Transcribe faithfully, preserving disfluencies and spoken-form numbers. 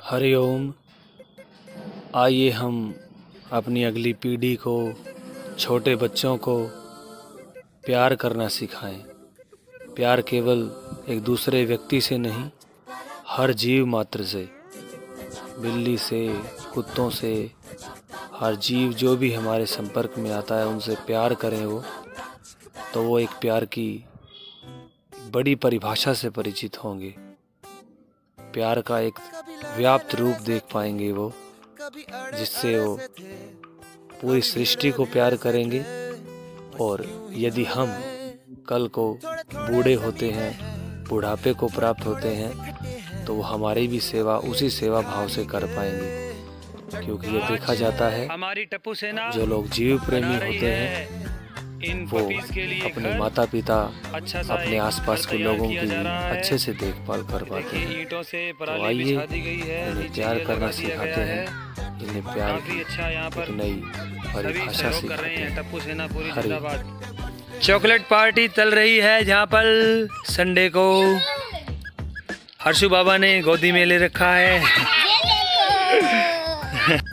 हरिओम। आइए हम अपनी अगली पीढ़ी को, छोटे बच्चों को प्यार करना सिखाएं। प्यार केवल एक दूसरे व्यक्ति से नहीं, हर जीव मात्र से, बिल्ली से, कुत्तों से, हर जीव जो भी हमारे संपर्क में आता है उनसे प्यार करें। वो तो वो एक प्यार की बड़ी परिभाषा से परिचित होंगे। प्यार का एक व्याप्त रूप देख पाएंगे वो, जिससे वो पूरी सृष्टि को प्यार करेंगे। और यदि हम कल को बूढ़े होते हैं, बुढ़ापे को प्राप्त होते हैं, तो वो हमारी भी सेवा उसी सेवा भाव से कर पाएंगे। क्योंकि ये देखा जाता है जो लोग जीव प्रेमी होते हैं वो अपने माता पिता, अपने आसपास के लोगों की अच्छे से देखभाल कर पाते हैं। तो आइए इन्हें प्यार करना सिखाते हैं, इन्हें प्यार की एक नई परिभाषा सिखाते हैं। हरी चॉकलेट पार्टी चल रही है जहाँ पर संडे को हर्षु बाबा ने गोदी में ले रखा है।